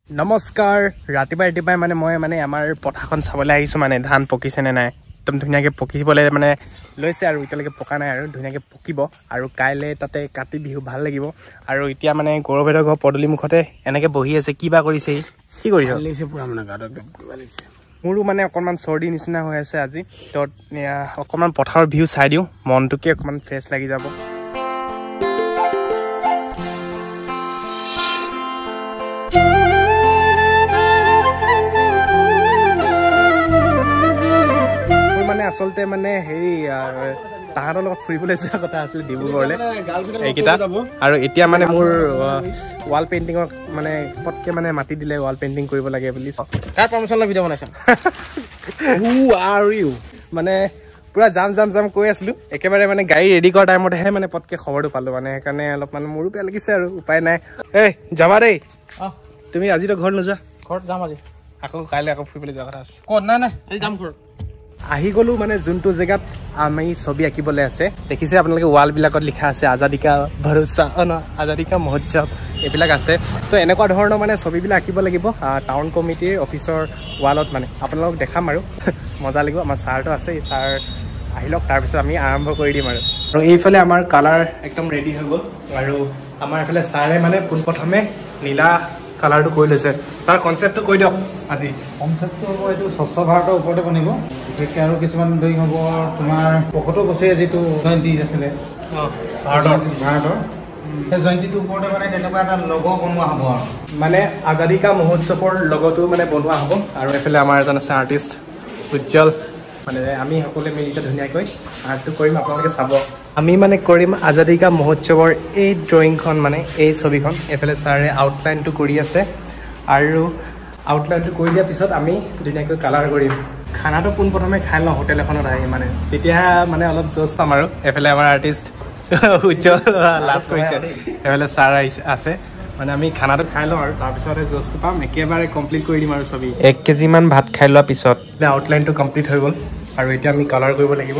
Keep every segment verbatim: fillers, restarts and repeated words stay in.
নমস্কাৰ ৰাতিপুৱা ৰাতিপুৱাই মানে মই মানে আমাৰ পথাৰখন চাবলৈ আহিছোঁ মানে ধান পকিছে নে নাই একদম ধুনীয়াকৈ পকিবলৈ মানে লৈছে আৰু এতিয়ালৈকে পকা নাই আৰু ধুনীয়াকৈ পকিব আৰু কাইলৈ তাতে কাতি বিহু ভাল লাগিব আৰু এতিয়া মানে গৌৰৱেদৰ ঘৰ পদূলি মুখতে এনেকৈ বহি আছে কিবা কৰিছে কি কৰিছ পুৰা মানে গাটো মোৰো মানে অকণমান চৰ্দি নিচিনা হৈ আছে আজি তো অকণমান পথাৰৰ ভিউ চাই দিওঁ মনটোকে অকণমান ফ্ৰেছ লাগি যাব আচলতে মানে হেৰি তাহাঁতৰ লগত ফুৰিবলৈ যোৱা কথা আছিলে ডিব্ৰুগড়লৈ এইকেইটা আৰু এতিয়া মানে মোৰ ৱাল পেইণ্টিঙক মানে পটকৈ মানে মাতি দিলে ৱাল পেইণ্টিং কৰিব লাগে বুলি কাৰ পাৰ্মিশ্যন লৈ ভিডিঅ' বনাইছা হু আৰ ইউ মানে পুৰা জাম জাম জাম কৈ আছিলোঁ একেবাৰে মানে গাড়ী ৰেডি কৰা টাইমতহে মানে পটকৈ খবৰটো পালোঁ মানে সেইকাৰণে অলপমান মোৰো বেয়া লাগিছে আৰু উপায় নাই এই যাবা দেই অঁ তুমি আজিতো ঘৰত নোযোৱা ঘৰত যাম আজি আকৌ কাইলৈ আকৌ ফুৰিবলৈ যোৱা কথা আছে ক'ত নাই নাই আজি যাম ঘৰত আহি গ'লো মানে যোনটো জেগাত আমি ছবি আঁকিবলৈ আছে দেখিছে আপোনালোকে ৱালবিলাকত লিখা আছে আজাদী কা ভৰোচা ন আজাদী কা মহোৎসৱ এইবিলাক আছে তো এনেকুৱা ধৰণৰ মানে ছবিবিলাক আঁকিব লাগিব টাউন কমিটিৰ অফিচৰ ৱালত মানে আপোনালোকক দেখাম আৰু মজা লাগিব আমাৰ ছাৰটো আছে ছাৰ আহি লওক তাৰপিছত আমি আৰম্ভ কৰি দিম আৰু আৰু এইফালে আমাৰ কালাৰ একদম ৰেডি হৈ গ'ল আৰু আমাৰ এইফালে ছাৰে মানে পোনপ্ৰথমে নীলা কালাৰটো কৰি লৈছে ছাৰ কনচেপ্টটো কৈ দিয়ক আজি কনচেপ্টটো হ'ব এইটো স্বচ্ছ ভাৰতৰ ওপৰতে বনিব বিশেষকৈ আৰু কিছুমান ড্ৰয়িং হ'ব তোমাৰ পঁয়সত্তৰ বছৰীয়া যিটো জয়ন্তী আছিলে ভাৰতৰ ভাৰতৰ সেই জয়ন্তীটোৰ ওপৰতে মানে তেনেকুৱা এটা লগো বনোৱা হ'ব আৰু মানে আজাদী কা মহোৎসৱৰ লগতো মানে বনোৱা হ'ব আৰু এইফালে আমাৰ এজন আছে আৰ্টিষ্ট উজ্জ্বল মানে আমি সকলোৱে মিলি ধুনীয়াকৈ আৰ্টটো কৰিম আপোনালোকে চাব আমি মানে কৰিম আজাদী কা মহোৎসৱৰ এই ড্ৰয়িংখন মানে এই ছবিখন এইফালে ছাৰে আউটলাইনটো কৰি আছে আৰু আউটলাইনটো কৰি দিয়াৰ পিছত আমি ধুনীয়াকৈ কালাৰ কৰিম খানাটো পোনপ্ৰথমে খাই লওঁ হোটেল এখনত আহি মানে তেতিয়া মানে অলপ জোচ পাম আৰু এইফালে আমাৰ আৰ্টিষ্ট উজ্জ্বল লাষ্ট কৰিছে এইফালে ছাৰ আহিছে আছে মানে আমি খানাটো খাই লওঁ আৰু তাৰপিছতে জোচটো পাম একেবাৰে কমপ্লিট কৰি দিম আৰু ছবি এক কেজিমান ভাত খাই লোৱাৰ পিছত আউটলাইনটো কমপ্লিট হৈ গ'ল আৰু এতিয়া আমি কালাৰ কৰিব লাগিব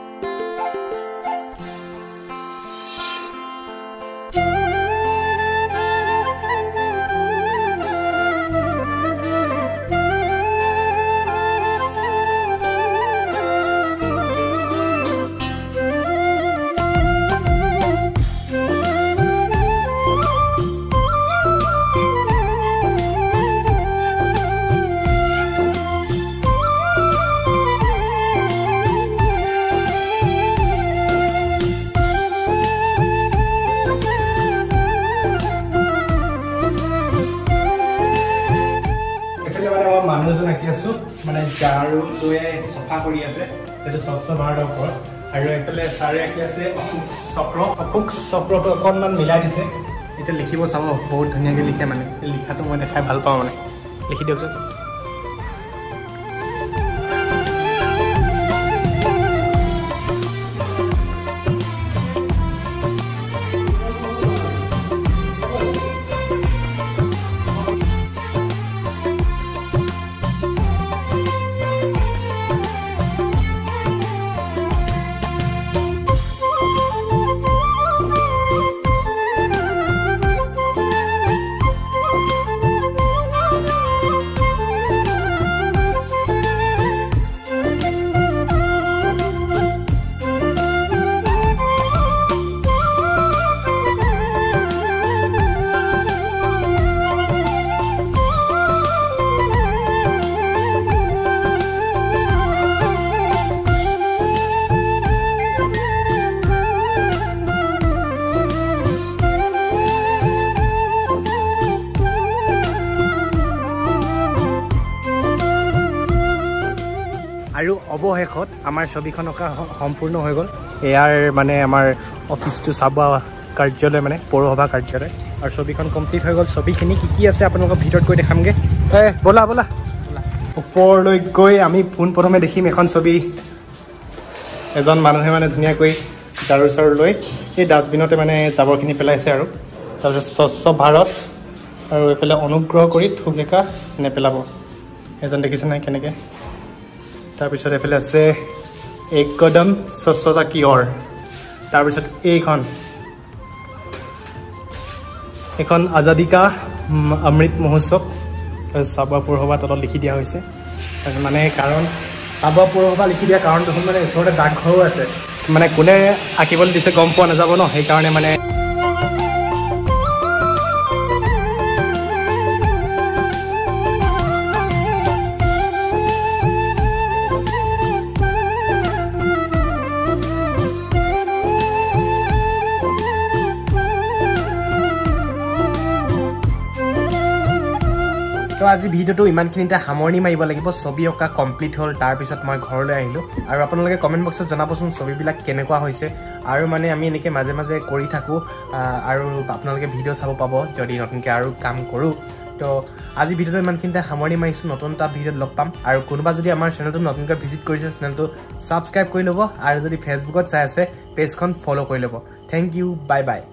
মানুহজন আঁকি আছোঁ মানে ঝাৰু লৈ চফা কৰি আছে সেইটো স্বচ্ছ ভাৰতৰ ওপৰত আৰু এইফালে ছাৰে আঁকি আছে অশোক চক্ৰ অশোক চক্ৰটো অকণমান মিলাই দিছে এতিয়া লিখিব চাব বহুত ধুনীয়াকৈ লিখে মানে লিখাটো মই দেখাই ভাল পাওঁ মানে লিখি দিয়কচোন আৰু অৱশেষত আমাৰ ছবিখন অঁকা সম্পূৰ্ণ হৈ গ'ল এয়াৰ মানে আমাৰ অফিচটো চাব কাৰ্যালয় মানে পৌৰসভা কাৰ্যালয় আৰু ছবিখন কমপ্লিট হৈ গ'ল ছবিখিনি কি কি আছে আপোনালোকক ভিতৰত গৈ দেখামগৈ এই ব'লা ব'লা ওপৰলৈ গৈ আমি পোনপ্ৰথমে দেখিম এখন ছবি এজন মানুহে মানে ধুনীয়াকৈ ঝাৰু চাৰু লৈ এই ডাষ্টবিনতে মানে জাবৰখিনি পেলাইছে আৰু তাৰপিছত স্বচ্ছ ভাৰত আৰু এইফালে অনুগ্ৰহ কৰি থুকেকা নেপেলাব এজন দেখিছে নাই কেনেকৈ তাৰপিছত এইফালে আছে এক কদম স্বচ্ছতা কি অৰ তাৰপিছত এইখন এখন আজাদী কা অমৃত মহোৎসৱ চাবুৱা পৌৰসভা তলত লিখি দিয়া হৈছে মানে কাৰণ চাবুৱা পৌৰসভা লিখি দিয়া কাৰণটো হ'ল মানে ওচৰতে ডাকঘৰো আছে মানে কোনে আঁকিবলৈ দিছে গম পোৱা নাযাব ন সেইকাৰণে মানে তো আজি ভিডিওটো ইমানখিনিতে সামৰণি মাৰিব লাগিব ছবি অঁকা কমপ্লিট হ'ল তাৰপিছত মই ঘৰলৈ আহিলোঁ আৰু আপোনালোকে কমেণ্ট বক্সত জনাবচোন ছবিবিলাক কেনেকুৱা হৈছে আৰু মানে আমি এনেকৈ মাজে মাজে কৰি থাকোঁ আৰু আপোনালোকে ভিডিঅ' চাব পাব যদি নতুনকৈ আৰু কাম কৰোঁ তো আজি ভিডিওটো ইমানখিনিতে সামৰণি মাৰিছোঁ নতুন এটা ভিডিঅ'ত লগ পাম আৰু কোনোবা যদি আমাৰ চেনেলটো নতুনকৈ ভিজিট কৰিছে চেনেলটো ছাবস্ক্ৰাইব কৰি ল'ব আৰু যদি ফেচবুকত চাই আছে পেজখন ফ'ল' কৰি ল'ব থেংক ইউ বাই বাই